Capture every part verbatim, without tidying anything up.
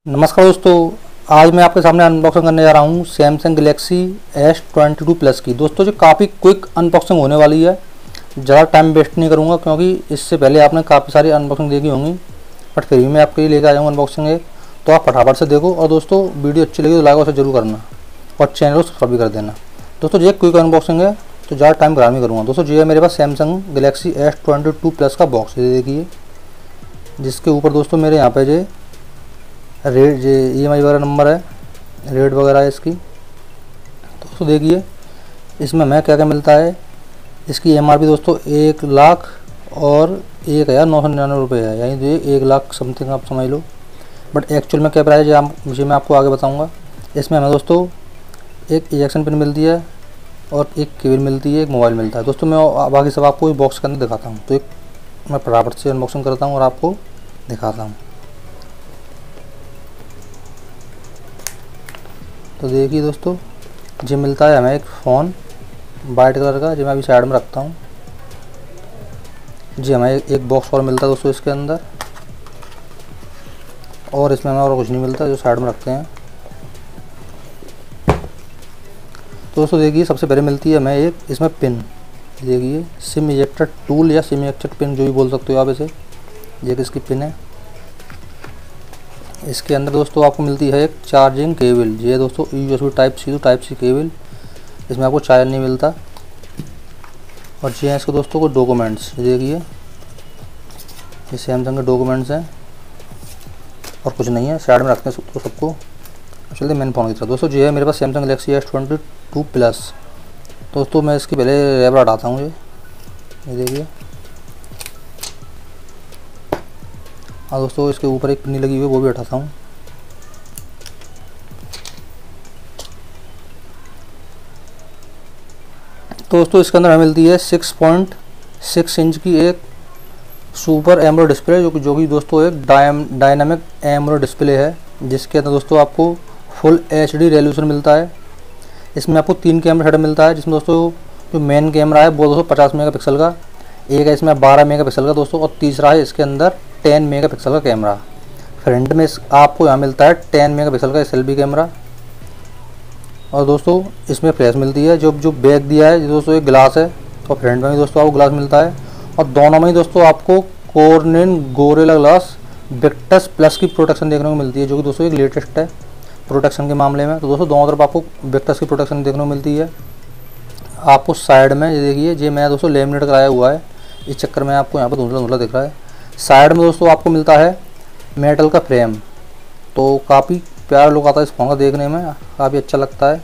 नमस्कार दोस्तों, आज मैं आपके सामने अनबॉक्सिंग करने जा रहा हूँ Samsung Galaxy S twenty two plus की। दोस्तों जो काफ़ी क्विक अनबॉक्सिंग होने वाली है, ज़्यादा टाइम वेस्ट नहीं करूँगा क्योंकि इससे पहले आपने काफ़ी सारी अनबॉक्सिंग देखी होंगी, बट फिर भी मैं आपके लिए लेकर आ जाऊँगा अनबॉक्सिंग एक। तो आप फटाफट से देखो और दोस्तों वीडियो अच्छी लगी तो लाइक और जरूर करना और चैनल को सब्सक्राइब भी कर देना। दोस्तों ये क्विक अनबॉक्सिंग है तो ज़्यादा टाइम खराब नहीं करूँगा। दोस्तों ये है मेरे पास Samsung Galaxy S twenty two plus का बॉक्स, ये देखिए, जिसके ऊपर दोस्तों मेरे यहाँ पे जो रेट जे ई एम आई वगैरह नंबर है, रेट वगैरह है इसकी। दोस्तों देखिए इसमें हमें क्या क्या मिलता है। इसकी एम आर पी दोस्तों एक लाख और एक हज़ार नौ सौ निन्यानवे रुपये है, यानी तो एक लाख समथिंग आप समझ लो, बट एक्चुअल में क्या प्राइस है मुझे मैं आपको आगे बताऊंगा। इसमें हमें दोस्तों एक इजेक्शन पिन मिलती है और एक केबल मिलती है, एक मोबाइल मिलता है। दोस्तों मैं बाकी सब आपको इस बॉक्स के अंदर दिखाता हूँ, तो एक मैं फटाफट से अनबॉक्सिंग करता हूँ और आपको दिखाता हूँ। तो देखिए दोस्तों जी मिलता है हमें एक फ़ोन वाइट कलर का, जो मैं अभी साइड में रखता हूँ। जी हमें एक बॉक्स और मिलता है दोस्तों इसके अंदर, और इसमें हमें और कुछ नहीं मिलता, जो साइड में रखते हैं। तो दोस्तों देखिए सबसे पहले मिलती है हमें एक इसमें पिन, देखिए सिम इजेक्टर टूल या सिम इजेक्टर पिन जो भी बोल सकते हो आप इसे। ये किसकी पिन है। इसके अंदर दोस्तों आपको मिलती है एक चार्जिंग केबल, ये दोस्तों U S B type C to type C cable, इसमें आपको चार्जर नहीं मिलता। और ये हैं इसको दोस्तों को डॉक्यूमेंट्स, देखिए ये सैमसंग के डॉक्यूमेंट्स हैं और कुछ नहीं है, साइड में रखते हैं तो सबको। चलिए मेन फ़ोन की तरफ। दोस्तों ये है मेरे पास Samsung Galaxy S twenty two plus. दोस्तों मैं इसकी पहले रैपर हटाता हूँ, ये ये देखिए। हाँ दोस्तों इसके ऊपर एक पिन्नी लगी हुई है, वो भी हटाता हूँ। तो दोस्तों इसके अंदर हमें मिलती है सिक्स पॉइंट सिक्स इंच की एक सुपर एमोलेड डिस्प्ले, जो कि जो कि दोस्तों एक डायनामिक एमोलेड डिस्प्ले है, जिसके अंदर दोस्तों आपको फुल एच डी रेजोल्यूशन मिलता है। इसमें आपको तीन कैमरा सेटअप मिलता है, जिसमें दोस्तों जो मेन कैमरा है वो दोस्तों पचास मेगा पिक्सल का, एक है इसमें बारह मेगा पिक्सल का दोस्तों, और तीसरा है इसके अंदर टेन मेगा पिक्सल का कैमरा। फ्रंट में आपको यहाँ मिलता है टेन मेगा पिक्सल का सेल्फी कैमरा, और दोस्तों इसमें फ्लैश मिलती है। जो जो बैक दिया है दोस्तों एक ग्लास है, और फ्रंट में भी दोस्तों आपको ग्लास मिलता है, और दोनों में ही दोस्तों आपको Corning Gorilla Glass Victus plus की प्रोटेक्शन देखने को मिलती है, जो कि दोस्तों एक लेटेस्ट है प्रोटेक्शन के मामले में। तो दोस्तों दोनों तरफ आपको विक्टस की प्रोटेक्शन देखने को मिलती है। आपको साइड में ये देखिए, ये मैं दोस्तों लेमिनेट कराया हुआ है, इस चक्कर में आपको यहाँ पर धुंधला धुंधला दिख रहा है। साइड में दोस्तों आपको मिलता है मेटल का फ्रेम, तो काफ़ी प्यारा लुक आता है इस फोन का, देखने में काफ़ी अच्छा लगता है।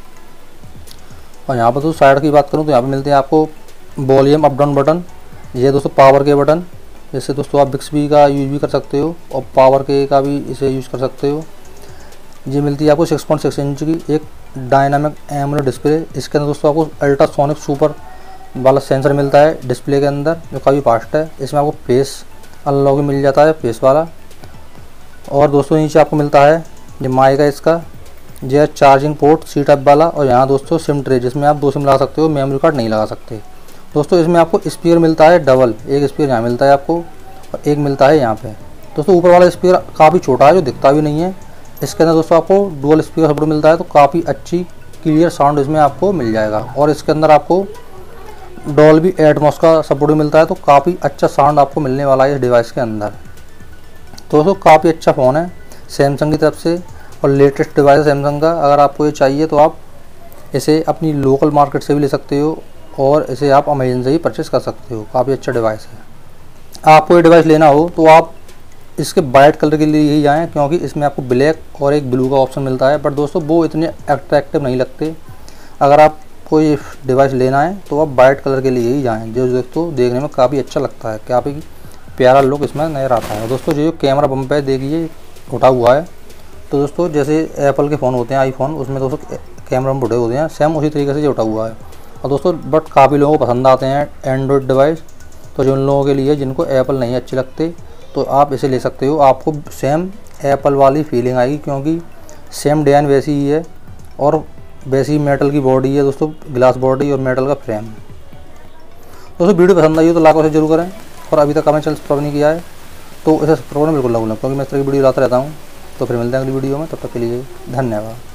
और यहाँ पर तो साइड की बात करूँ तो यहाँ पे मिलते हैं आपको वॉल्यूम अप डाउन बटन, ये दोस्तों पावर के बटन, जैसे दोस्तों आप बिक्सबी का यूज़ भी कर सकते हो और पावर के का भी इसे यूज़ कर सकते हो। ये मिलती है आपको सिक्स पॉइंट सिक्स इंच की एक डायनामिक एमोलेड डिस्प्ले। इसके अंदर दोस्तों आपको अल्ट्रासोनिक सुपर वाला सेंसर मिलता है डिस्प्ले के अंदर, जो काफ़ी फास्ट है। इसमें आपको फेस अनलॉक भी मिल जाता है, फेस वाला। और दोस्तों नीचे आपको मिलता है ये माइक है इसका, यह चार्जिंग पोर्ट सी टाइप वाला, और यहाँ दोस्तों सिम ट्रे, जिसमें आप दो सिम लगा सकते हो, मेमोरी कार्ड नहीं लगा सकते। दोस्तों इसमें आपको स्पीकर मिलता है डबल, एक स्पीकर यहाँ मिलता है आपको और एक मिलता है यहाँ पे। दोस्तों ऊपर वाला स्पीकर काफ़ी छोटा है, जो दिखता भी नहीं है। इसके अंदर दोस्तों आपको डुअल स्पीकर सपोर्ट मिलता है, तो काफ़ी अच्छी क्लियर साउंड इसमें आपको मिल जाएगा। और इसके अंदर आपको डॉल्बी एटमॉस का सपोर्ट भी मिलता है, तो काफ़ी अच्छा साउंड आपको मिलने वाला है इस डिवाइस के अंदर। तो दोस्तों काफ़ी अच्छा फ़ोन है सैमसंग की तरफ से, और लेटेस्ट डिवाइस है सैमसंग का। अगर आपको ये चाहिए तो आप इसे अपनी लोकल मार्केट से भी ले सकते हो, और इसे आप अमेजन से ही परचेस कर सकते हो। काफ़ी अच्छा डिवाइस है। आपको ये डिवाइस लेना हो तो आप इसके वाइट कलर के लिए ही जाएँ, क्योंकि इसमें आपको ब्लैक और एक ब्लू का ऑप्शन मिलता है, बट दोस्तों वो इतने अट्रैक्टिव नहीं लगते। अगर आप कोई डिवाइस लेना है तो आप वाइट कलर के लिए ही जाएँ, जो दोस्तों देखने में काफ़ी अच्छा लगता है, काफ़ी प्यारा लुक इसमें नज़र आता है। दोस्तों जो कैमरा बम्प है देखिए उठा हुआ है, तो दोस्तों जैसे एप्पल के फ़ोन होते हैं आईफोन, उसमें दोस्तों कैमरा बम्प उठे होते हैं, सेम उसी तरीके से ये उठा हुआ है। और दोस्तों बट काफ़ी लोगों को पसंद आते हैं एंड्रॉयड डिवाइस, तो जिन लोगों के लिए जिनको एप्पल नहीं अच्छे लगते तो आप इसे ले सकते हो। आपको सेम एप्पल वाली फीलिंग आएगी, क्योंकि सेम डिज़ाइन वैसी ही है और वैसी मेटल की बॉडी है दोस्तों, ग्लास बॉडी और मेटल का फ्रेम। दोस्तों वीडियो पसंद आई हो तो लाइक और जरूर करें, और अभी तक हमें चैनल सब्सक्राइब नहीं किया है तो इसे सब्सक्राइब करना बिल्कुल ना भूलें, क्योंकि मैं इस तरह की वीडियो लाता रहता हूँ। तो फिर मिलते हैं अगली वीडियो में, तब तक के लिए धन्यवाद।